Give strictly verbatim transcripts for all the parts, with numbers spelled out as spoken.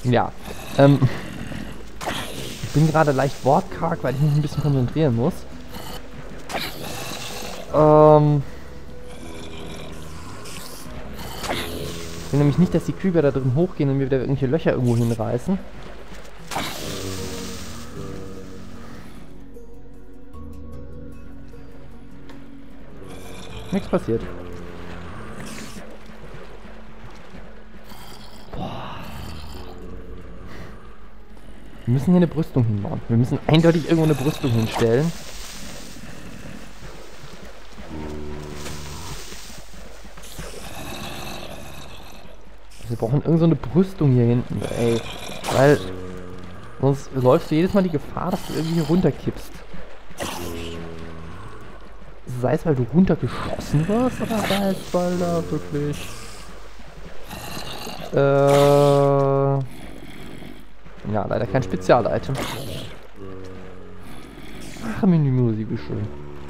Ja, ähm, ich bin gerade leicht wortkarg, weil ich mich ein bisschen konzentrieren muss. Ähm, ich will nämlich nicht, dass die Creeper da drin hochgehen und mir wieder irgendwelche Löcher irgendwo hinreißen. Nichts passiert. Boah. Wir müssen hier eine Brüstung hinbauen. Wir müssen eindeutig irgendwo eine Brüstung hinstellen. Wir brauchen irgend so eine Brüstung hier hinten, ey. Weil sonst läufst du jedes Mal die Gefahr, dass du irgendwie hier runterkippst. Sei es, weil du runtergeschossen wirst, oder sei es, weil da wirklich... Äh... Ja, leider kein Spezial-Item. Ach, Menü-Musik, wie schön.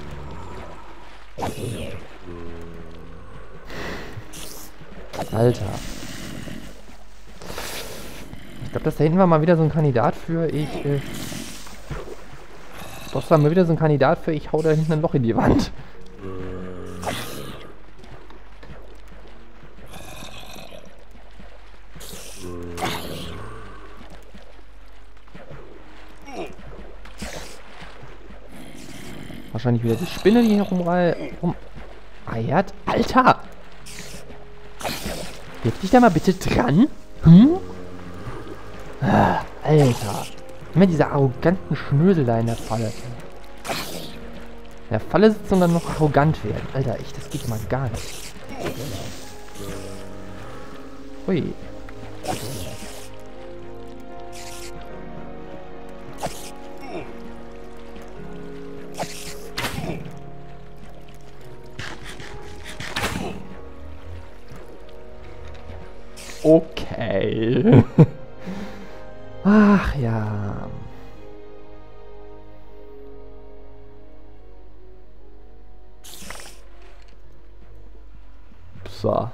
Alter. Ich glaube, das da hinten war mal wieder so ein Kandidat für ich... Äh das war mal wieder so ein Kandidat für ich hau da hinten ein Loch in die Wand. Wahrscheinlich wieder die Spinne, die hier rumreiht. Rum eiert. Alter! Jetzt dich da mal bitte dran? Hm? Ah, Alter. Immer diese arroganten Schnösel da in der Falle. In der Falle sitzen und dann noch arrogant werden. Alter, ich, das geht mal gar nicht. Hui. Okay. Ach ja. So.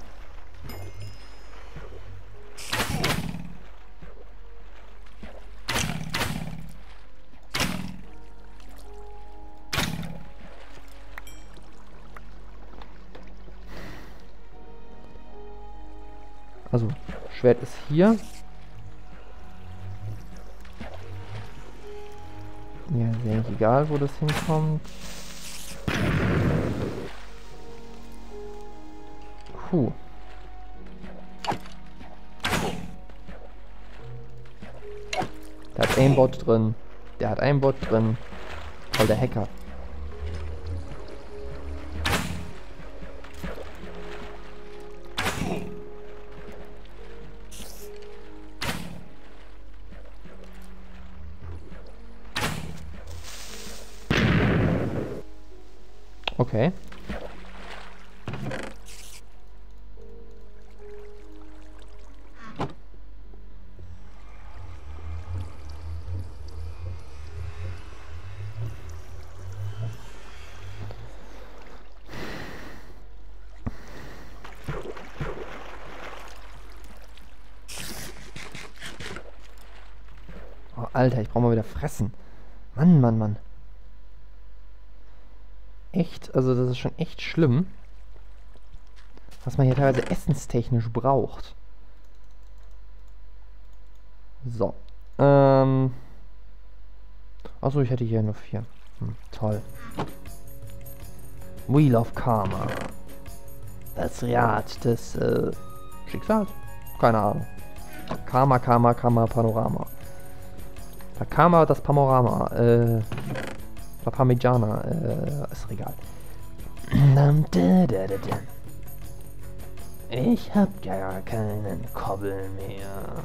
Also, Schwert ist hier. Ja, ist eigentlich egal, wo das hinkommt. Puh. Der hat Aimbot drin. Der hat Aimbot drin. Voll der Hacker. Okay. Oh, Alter, ich brauche mal wieder fressen. Mann, Mann, Mann. Echt, also das ist schon echt schlimm, was man hier teilweise essenstechnisch braucht. So. Ähm. Achso, ich hätte hier nur vier. Hm, toll. Wheel of Karma. Das Rad des äh, Schicksals? Keine Ahnung. Karma, Karma, Karma, Panorama. Da Karma, das Panorama. Äh. La Parmigiana, äh, ist egal. Ich hab gar keinen Kobbel mehr.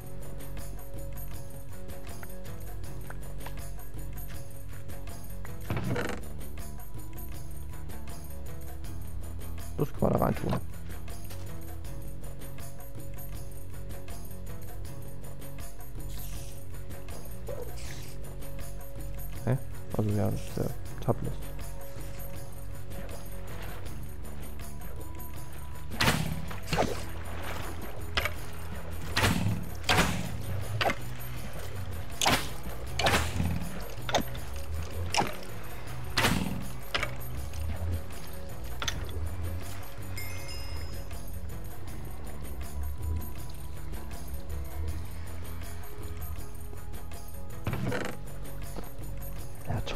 Das können wir da rein tun. Okay. Also ja, das ist der Tablet.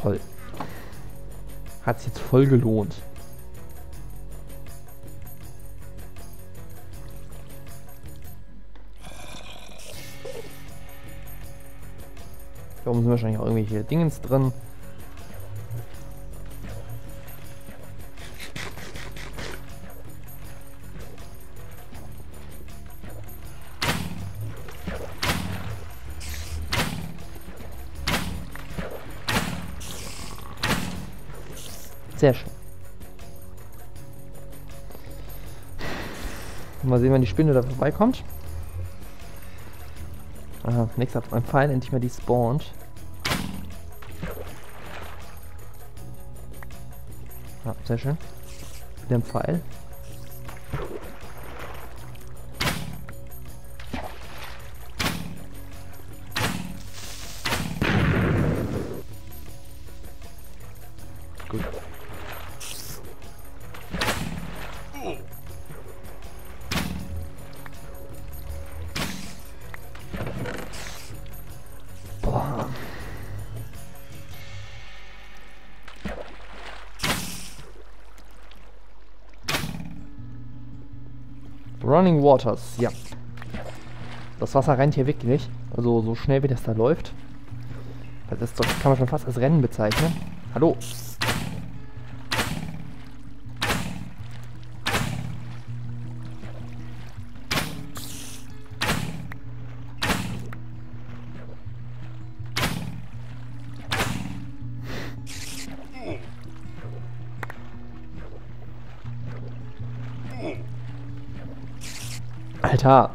toll. Hat sich jetzt voll gelohnt. Da oben sind wahrscheinlich auch irgendwelche Dingens drin. Sehr schön. Mal sehen, wann die Spinne da vorbeikommt. Aha, nächster auf meinem Pfeil, endlich mal die spawnt. Ja, sehr schön. Wieder ein Pfeil. Gut. Boah. Running Waters, ja. Das Wasser rennt hier wirklich. Also so schnell wie das da läuft. Das ist doch, kann man schon fast als Rennen bezeichnen. Hallo. Alter.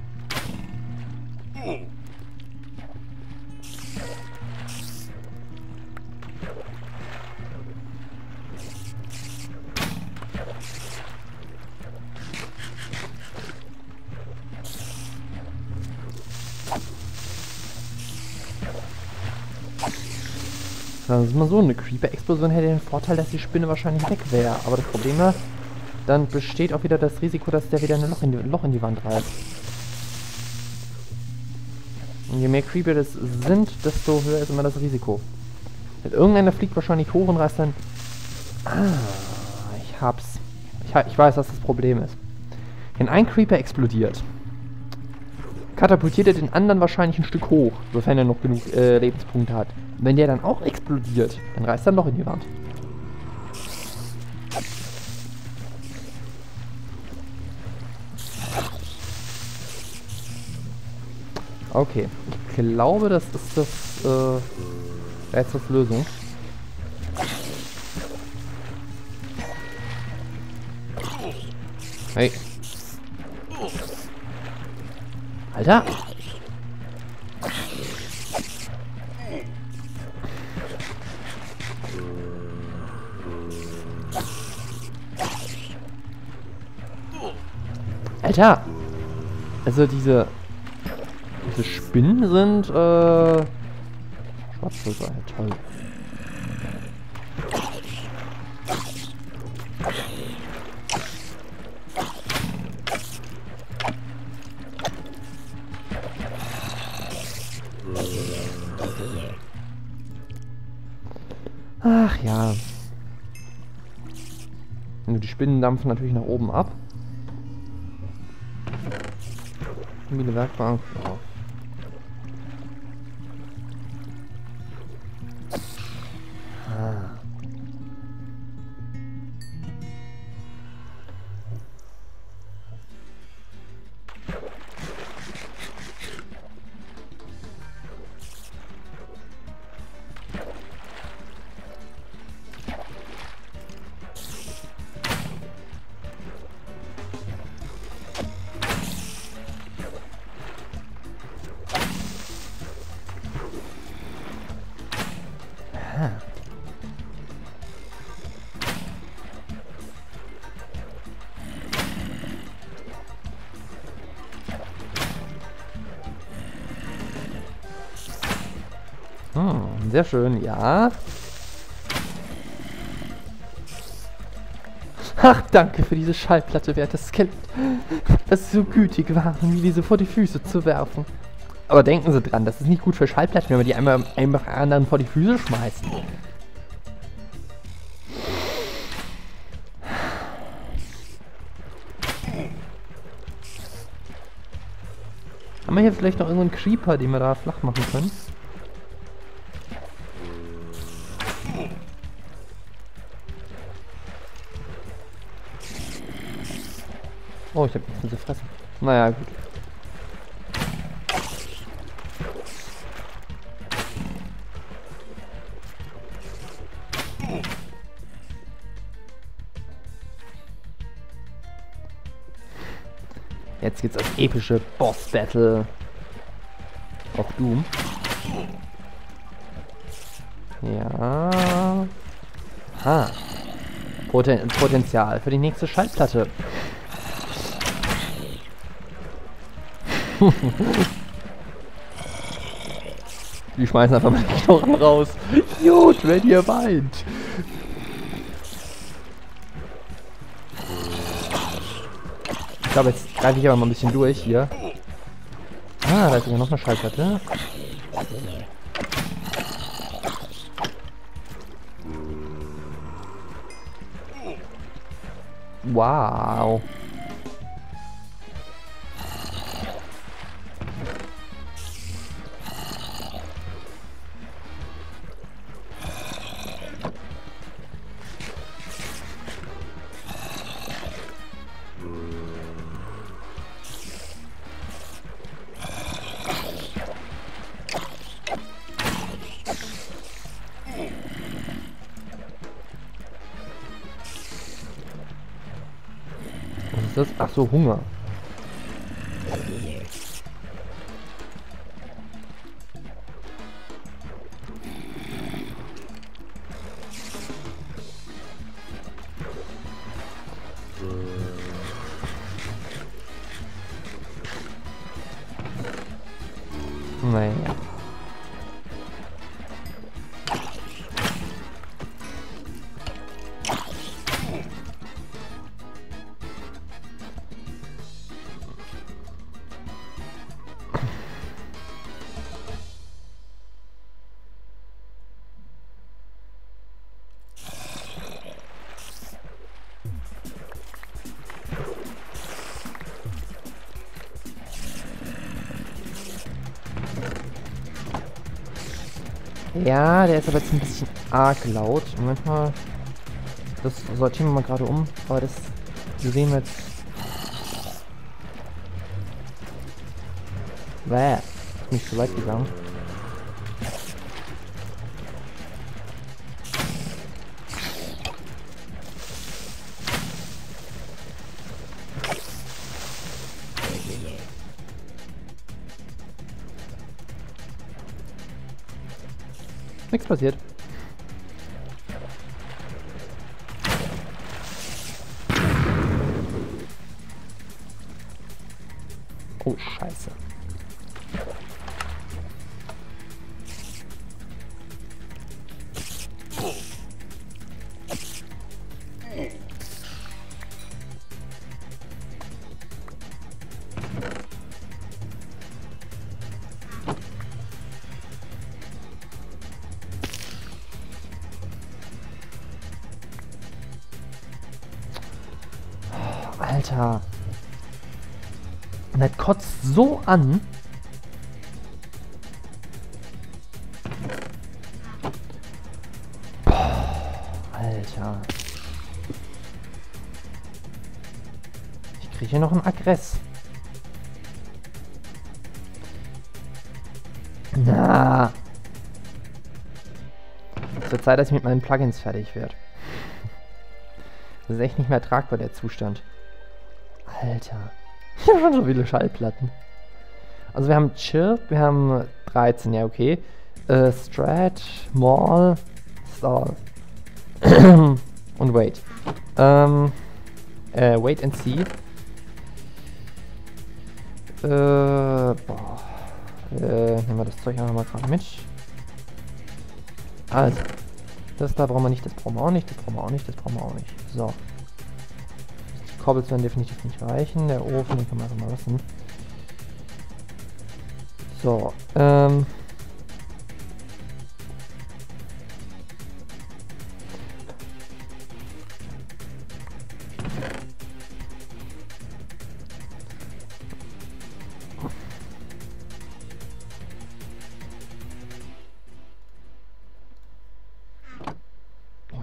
Das ist mal so, eine Creeper-Explosion hätte den Vorteil, dass die Spinne wahrscheinlich weg wäre. Aber das Problem ist, dann besteht auch wieder das Risiko, dass der wieder ein Loch in die, Loch in die Wand reißt. Und je mehr Creeper das sind, desto höher ist immer das Risiko. Wenn irgendeiner fliegt wahrscheinlich hoch und reißt dann... Ah, ich hab's. Ich, ich weiß, was das Problem ist. Wenn ein Creeper explodiert, katapultiert er den anderen wahrscheinlich ein Stück hoch, sofern er noch genug äh, Lebenspunkte hat. Und wenn der dann auch explodiert, dann reißt er ein Loch in die Wand. Okay, ich glaube, das ist das äh, Rätselslösung. Hey. Alter! Alter! Also diese... Diese Spinnen sind, äh... Schwarzpulver, ja toll. Ach ja. Und die Spinnen dampfen natürlich nach oben ab. Wie eine Werkbank. Ja. Ah. Hm, sehr schön, ja. Ach, danke für diese Schallplatte, wertes Skelett. Dass Sie so gütig waren, mir diese vor die Füße zu werfen. Aber denken Sie dran, das ist nicht gut für Schallplatten, wenn wir die einmal einfach anderen vor die Füße schmeißen. Haben wir hier vielleicht noch irgendeinen Creeper, den wir da flach machen können? Oh, ich hab nichts mehr zu fressen. Naja, gut. Jetzt geht's als epische Boss-Battle auf Doom. Ja. Ha. Poten Potenzial für die nächste Schallplatte. Die schmeißen einfach mal die Knochen raus. Gut, wenn ihr weint. Ich glaube, jetzt greife ich aber mal ein bisschen durch hier. Ah, da ist ja noch eine Schallplatte. Wow. Das? Ach so, Hunger. Naja. Ja, der ist aber jetzt ein bisschen arg laut. Moment mal. Das sortieren wir mal gerade um. Aber das sehen wir jetzt. Bäh. Ist nicht so weit gegangen. Nichts passiert. Oh, Scheiße. Alter. Und das kotzt so an. Boah, Alter. Ich kriege hier noch einen Aggress. Na. Es wird Zeit, dass ich mit meinen Plugins fertig werde. Das ist echt nicht mehr tragbar, der Zustand. Alter. Ich habe schon so viele Schallplatten. Also wir haben Chirp, wir haben dreizehn, ja okay. Äh, Strat, Mall, Stall. Und Wait. Ähm, äh, Wait and See. Äh, boah. Äh, nehmen wir das Zeug einfach mal gerade mit. Also. Das da brauchen wir nicht, das brauchen wir auch nicht, das brauchen wir auch nicht, das brauchen wir auch nicht. So. Die Kobbels werden definitiv nicht reichen. Der Ofen, den können wir einfach mal lassen. So, ähm.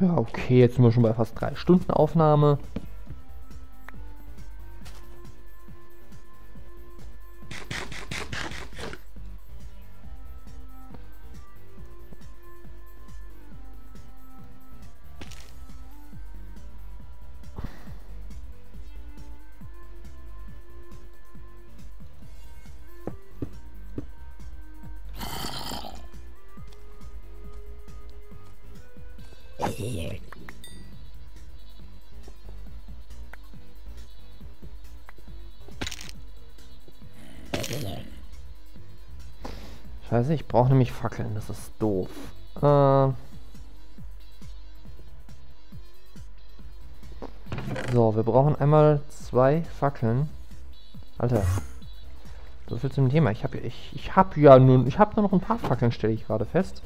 Ja, okay, jetzt sind wir schon bei fast drei Stunden Aufnahme. Scheiße, ich brauche nämlich Fackeln, das ist doof. Äh so, wir brauchen einmal zwei Fackeln. Alter, so viel zum Thema. Ich habe ich, ich hab ja nur, ich habe nur noch ein paar Fackeln, stelle ich gerade fest.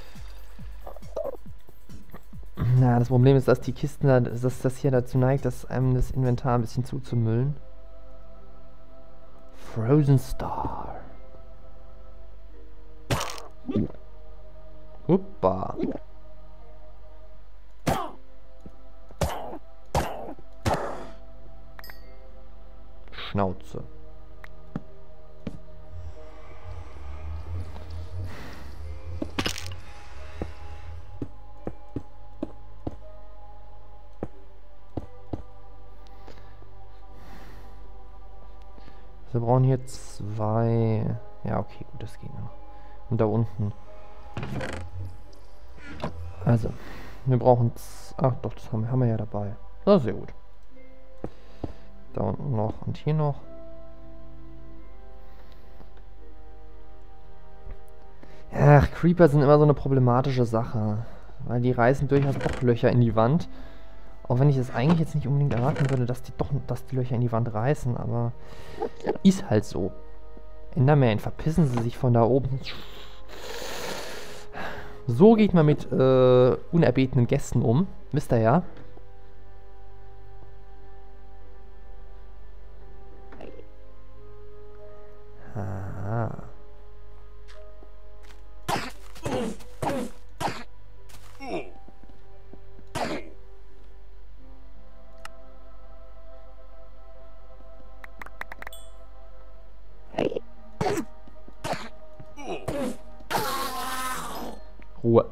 Na, das Problem ist, dass die Kisten, da, dass das hier dazu neigt, dass einem das Inventar ein bisschen zuzumüllen. Frozen Star. Huppa. Schnauze. Wir brauchen hier zwei... Ja, okay, gut, das geht noch. Und da unten. Also, wir brauchen... Ach doch, das haben, haben wir ja dabei. Das ist sehr gut. Da unten noch und hier noch. Ach, Creeper sind immer so eine problematische Sache. Weil die reißen durchaus auch Löcher in die Wand. Auch wenn ich es eigentlich jetzt nicht unbedingt erwarten würde, dass die doch dass die Löcher in die Wand reißen, aber ist halt so. Enderman, verpissen Sie sich von da oben. So geht man mit äh, unerbetenen Gästen um. Wisst ihr ja? Aha. Ruhe.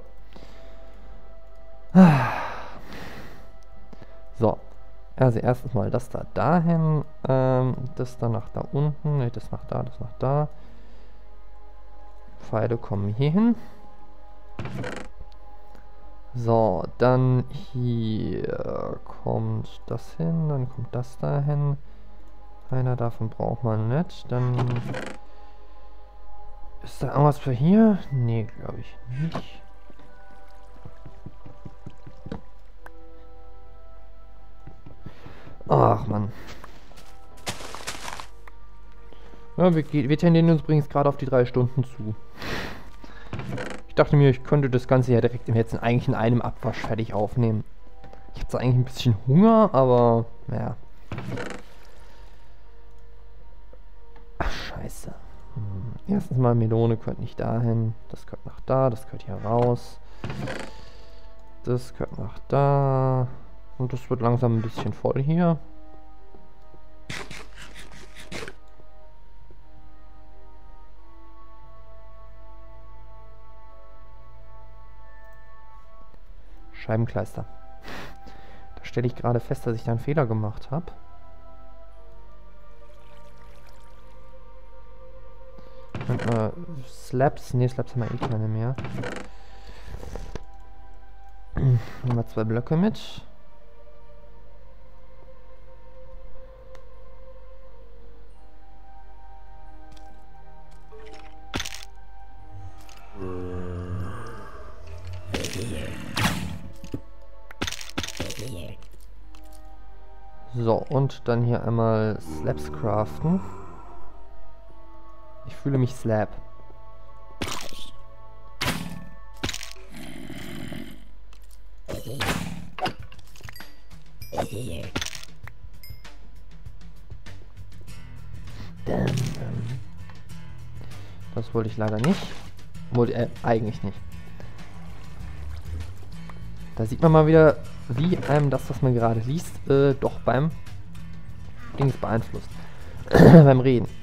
So. Also erstes mal das da dahin, ähm, das dann nach da unten, ne, das nach da, das nach da. Pfeile kommen hier hin. So, dann hier kommt das hin, dann kommt das da hin. Einer davon braucht man nicht. Dann ist da irgendwas für hier? Nee, glaube ich nicht. Ach, Mann. Ja, wir, wir tendieren uns übrigens gerade auf die drei Stunden zu. Ich dachte mir, ich könnte das Ganze ja direkt im Herzen eigentlich in einem Abwasch fertig aufnehmen. Ich habe zwar eigentlich ein bisschen Hunger, aber naja. Ach, scheiße. Hm. Erstens mal, Melone gehört nicht dahin. Das gehört nach da, das gehört hier raus. Das gehört nach da. Und das wird langsam ein bisschen voll hier. Scheibenkleister. Da stelle ich gerade fest, dass ich da einen Fehler gemacht habe. Und, äh, Slabs, ne, Slabs haben wir eh keine mehr. Nehmen wir zwei Blöcke mit. So, und dann hier einmal Slabs craften. Ich fühle mich Slab. Das wollte ich leider nicht. Wollte äh, eigentlich nicht. Da sieht man mal wieder, wie einem das, was man gerade liest, äh, doch beim Dings beeinflusst. Beim Reden.